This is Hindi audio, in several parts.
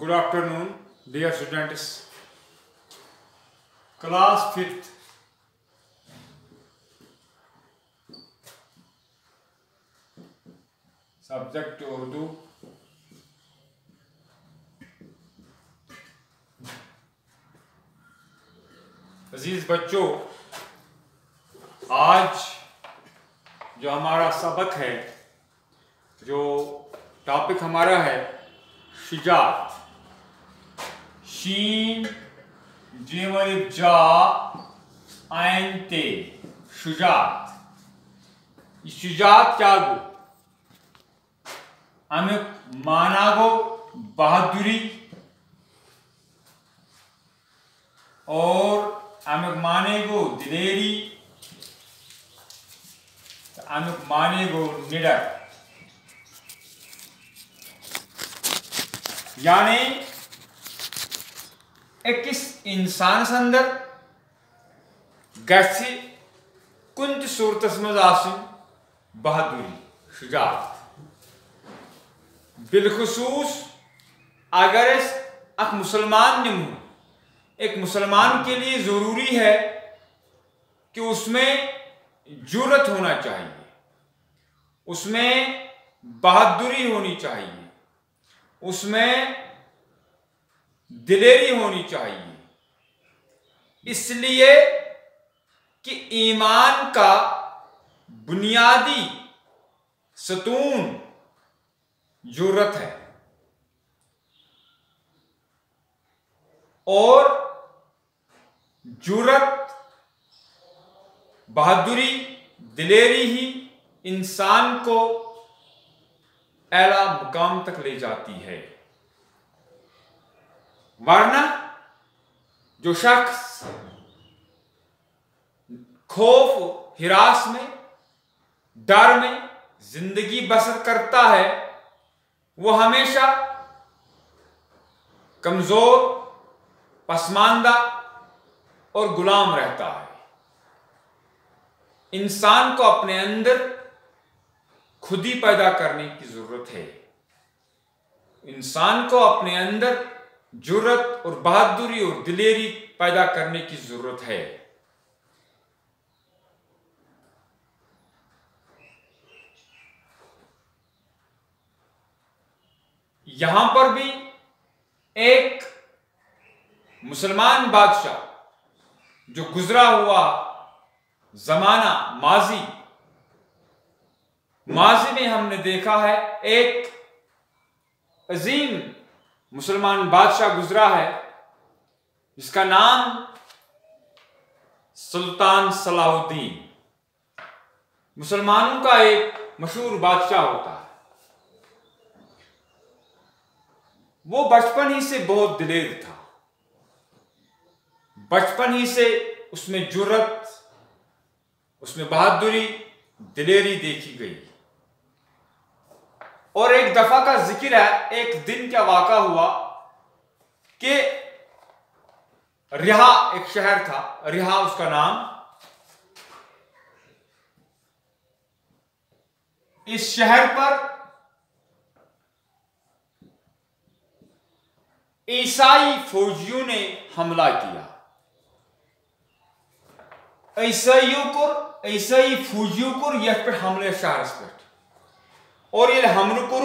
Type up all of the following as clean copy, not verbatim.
Good afternoon, dear students. Class 5th. Subject Urdu. अजीज बच्चों, आज जो हमारा सबक है, जो टॉपिक हमारा है शुजात, शीन जीम अलिफ जा आइन ते, शुजात। शुजात क्या गो? अमुक माना गो बहादुरी और अमुक माने गो दिलेरी, अमुक माने गो निडर। यानी अकिस इंसान अंदर गछि कुन सूरतस मज आसुन बहादुरी, शुजात। बिलखुसूस अगर अख मुसलमान निमू, एक मुसलमान के लिए जरूरी है कि उसमें जुर्रत होना चाहिए, उसमें बहादुरी होनी चाहिए, उसमें दिलेरी होनी चाहिए। इसलिए कि ईमान का बुनियादी सतून जुर्रत है और जुर्रत, बहादुरी, दिलेरी ही इंसान को आला मुकाम तक ले जाती है। वरना जो शख्स खौफ हिरास में, डर में जिंदगी बसर करता है, वो हमेशा कमजोर, पसमानदा और गुलाम रहता है। इंसान को अपने अंदर खुद ही पैदा करने की जरूरत है। इंसान को अपने अंदर जुर्रत और बहादुरी और दिलेरी पैदा करने की जरूरत है। यहां पर भी एक मुसलमान बादशाह जो गुजरा हुआ जमाना, माजी में हमने देखा है, एक अजीम मुसलमान बादशाह गुजरा है जिसका नाम सुल्तान सलाहुद्दीन। मुसलमानों का एक मशहूर बादशाह होता है। वो बचपन ही से बहुत दिलेर था, बचपन ही से उसमें जुर्रत, उसमें बहादुरी, दिलेरी देखी गई। और एक दफा का जिक्र है, एक दिन क्या वाक़ा हुआ कि रिहा एक शहर था, रिहा उसका नाम। इस शहर पर ईसाई फौजियों ने हमला किया। ईसाई फौजियों को यथ पे हमले शहरस पे और ये हमल कोर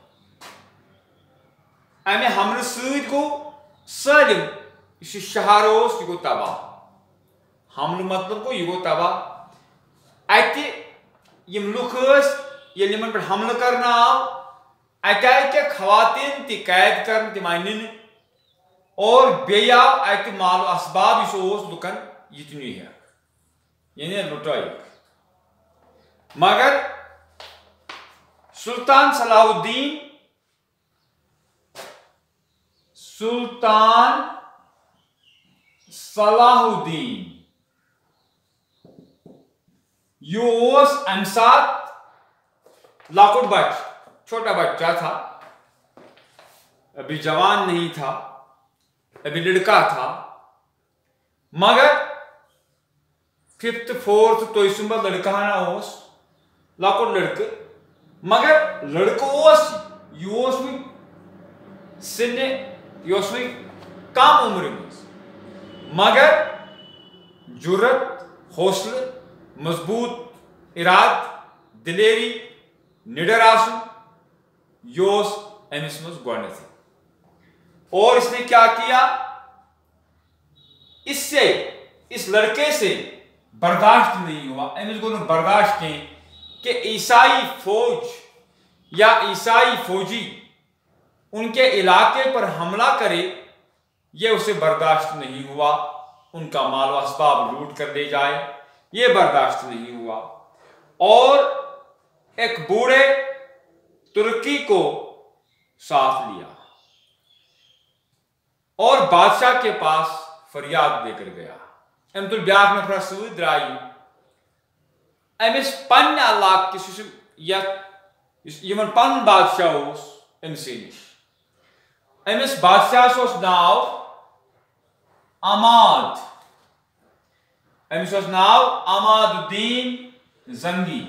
अमे हमल सद गो सलिम शहर यह गो तबाह। हमल मतलब गो यह गो तबाह। अम लुक ये पे हमल कर आव, अत आय क्या खवातीन ति कैद कर तिम आय nin और बे आव अत माल असबाब यह लुकन यह नी यानी लुटाई। मगर सुल्तान सलाहुद्दीन यह अम सात लाकुट बच, छोटा बच्चा था, अभी जवान नहीं था, अभी लड़का था। मगर 5th 4th तोयसुंबा लड़का ना लाकुट लड़के, मगर लड़को यह सने कम उम्र मगर जुर्रत हौसले मजबूत इराद दिलेरी निडर आसन अमिस मज गोडनेथी। और इसने क्या किया, इससे इस लड़के से बर्दाश्त नहीं हुआ, अमिस गो बर्दाश्त कहें कि ईसाई फौज या ईसाई फौजी उनके इलाके पर हमला करे, यह उसे बर्दाश्त नहीं हुआ। उनका माल व असबाब लूट कर ले जाए, यह बर्दाश्त नहीं हुआ। और एक बूढ़े तुर्की को साथ लिया और बादशाह के पास फरियाद लेकर गया। अमतुल ब्याक नफर सूद द्राई अमिस पन्न अल्लाह यमन पन बादशाह अमसे निश। अमिस बादशाह नाव अमाद, अमिस नाव अमादुद्दीन जंगी।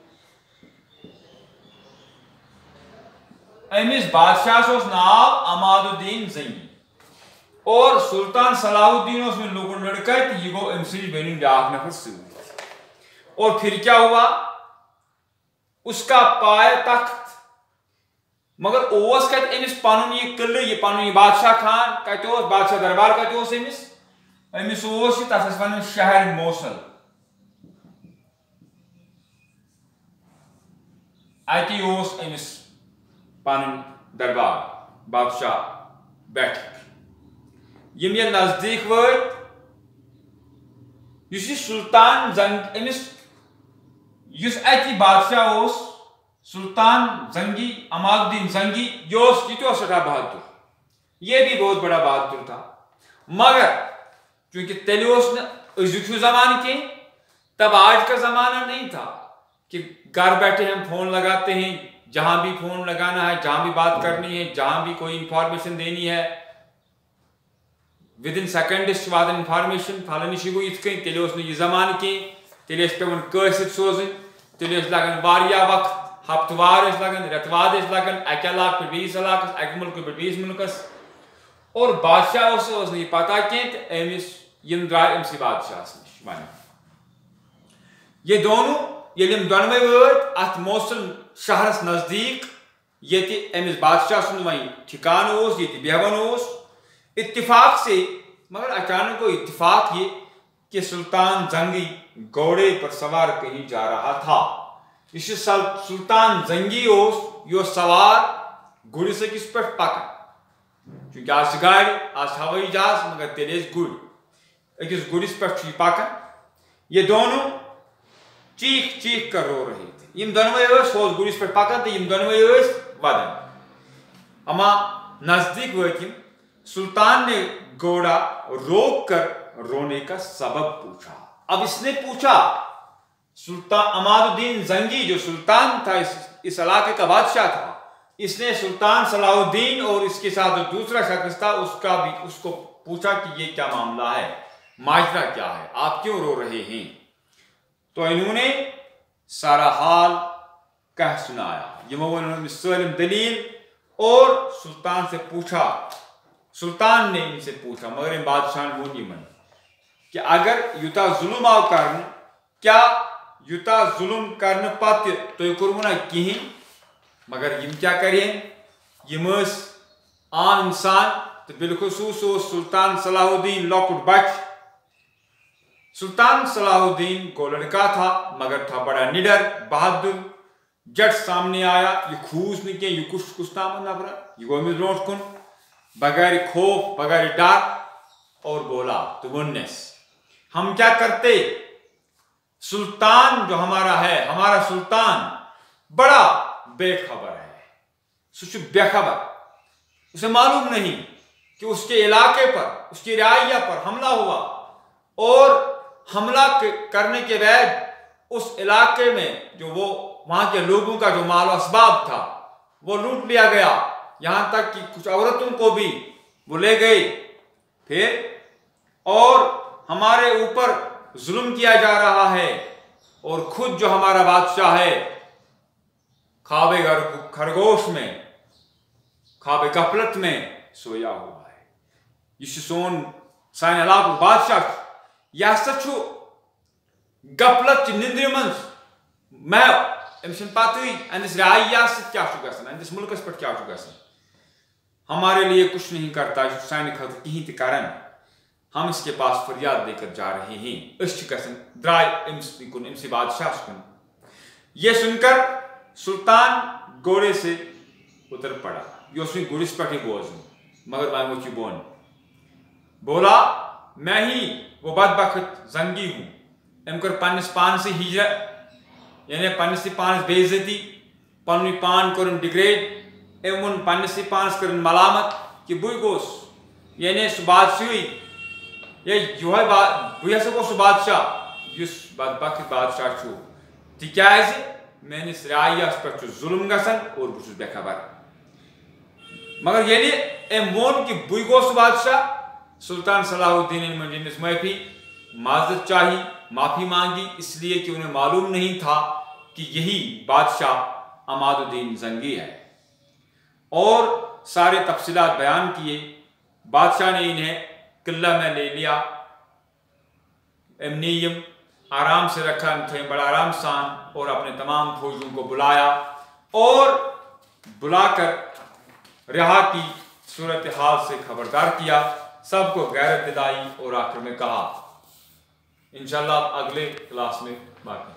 अमिस बादशाह नाव अमादुद्दीन जंगी और सुल्तान सलाहुद्दीन में लोगों लड़का ये गो अमसे बन ब्याक नफर सूद। और फिर क्या हुआ, उसका पाय तख्त मगर ओस कत अमिस पन ये किले ये पन ये बादशाह खान कत बादशाह दरबार कत अमिस अमिस तस वन शहर मोसल। अति अमिस पन दरबार बादशाह बैठक यम ये नजदीक वत सुल्तान जंग अमिस अति बादशाह सुल्तान जंगी अमादुद्दीन जंगी यह सठा बहादुर, यह भी बहुत बड़ा बहादुर था। मगर चूंकि तेल अजुक जमान के तब आज का जमाना नहीं था कि घर बैठे हम फोन लगाते हैं, जहां भी फोन लगाना है, जहां भी बात करनी है, जहां भी कोई इंफॉर्मेशन देनी है within second what information फलानी गो इत तेल यह जमान के तेल पे कैसत सोजन तेल लगन वारिया वक्त हफ्तवार लगन रेतवाद लगन अक इलाक पे बीस इलाकस अक मुल्क पे बीस मुल्कस। और बादशाह पता कह अमिस यम द्राय अमसी बादशाह नश वन। ये दोनों ये दोनवे वत अत मोसल शहरस नजदीक ये अमिस बादशाह सुन वही ठिकान ये बेहवन इत्तिफाक से। मगर अचानक को इत्तिफाक ये कि सुल्तान जंगी घोड़े पर सवार कहीं जा रहा था। इस सुल्तान जंगी यो सवार गुड़ से किस पे पकन, क्योंकि आज गाड़ी आज हवाई जहाज मगर तेरे गुड़ अकिस गुड़िस पे पकन। ये दोनों चीख चीख कर रो रहे थे। इन दोनों गुड़िस पे पकन तो इन दोनों वदन अमा नजदीक वतिम सुल्तान ने घोड़ा रोक कर रोने का सबब पूछा। अब इसने पूछा, सुल्तान अमादुद्दीन जंगी जो सुल्तान था इस इलाके का बादशाह था, इसने सुल्तान सलाहुद्दीन और इसके साथ जो दूसरा शख्स था उसको पूछा कि ये क्या मामला है, माजरा क्या है, आप क्यों रो रहे हैं। तो इन्होंने सारा हाल कह सुनाया, ये दलील और सुल्तान से पूछा। सुल्तान ने इनसे पूछा मगर बादशाह वो नहीं मन कि अगर युता जुल्म आव कर क्या युता जुल्म करने पत तो कर्मना कहें, मगर यम क्या करें यम आम इंसान तो बिलखसूस सुल्तान सलाहुद्दीन लॉकुट बच। सुल्तान सलाहुद्दीन को लड़का था मगर था बड़ा निडर बहादुर। जट सामने आया, ये खूस नहीं किया, ये कुछ नाम नफरा ये गोमिज ब्रोट कुन बगैर खौफ बगैर डर और बोला तो वन्नेस हम क्या करते। सुल्तान जो हमारा है, हमारा सुल्तान बड़ा बेखबर है, बेखबर, उसे मालूम नहीं कि उसके इलाके पर उसकी रियाया पर हमला हुआ और हमला करने के बाद उस इलाके में जो वो वहां के लोगों का जो माल असबाब था वो लूट लिया गया, यहां तक कि कुछ औरतों को भी वो ले गए। फिर और हमारे ऊपर जुल्म किया जा रहा है और खुद जो हमारा बादशाह है खाबे खरगोश में खाबे गफलत में सोया हुआ। सोन सान इलाक बादशाह यह हसा गफलत निंद्र मन मैं अमिस पत अनिस राया क्या अनिस मुल्कस पे क्या हमारे लिए कुछ नहीं करता सान खत कहीं तन हम इसके पास फरियाद देकर जा रहे हैं द्राय इमसी बादशाह कुन। यह सुनकर सुल्तान घोड़े से उतर पड़ा। यह गुरिस पे बोज मगर वह वो बोन बोला मैं ही वो बदबख्त जंगी हूँ। अम कर पन्नस पान से हिजरत यानी पन्नस पान बेइज्जती पन पान कर डिग्रेड अम वो पन्नस पान कर मलामत कि बुई गोस यानी सह बादशाही ये बह हसा गो सह बादशाह इस बदबख्त बादशाह तिकाज मेनिस रायस पे जुल्म गसन और बहुत बेखबर। मगर ये अम वोन कि बुई गो सह बादशाह सुल्तान सलाहुद्दीन मुझे माफी माजरत चाही माफी मांगी इसलिए कि उन्हें मालूम नहीं था कि यही बादशाह अमादुद्दीन जंगी है और सारे तफसीलात बयान किए। बादशाह ने इन्हें किला में ले लिया, एमनीयम आराम से रखा, बड़ा आराम सान और अपने तमाम फौजियों को बुलाया और बुलाकर रिहा की सूरत हाल से खबरदार किया, सबको गैरत दिलाई और आखिर में कहा इंशाल्लाह अगले क्लास में बात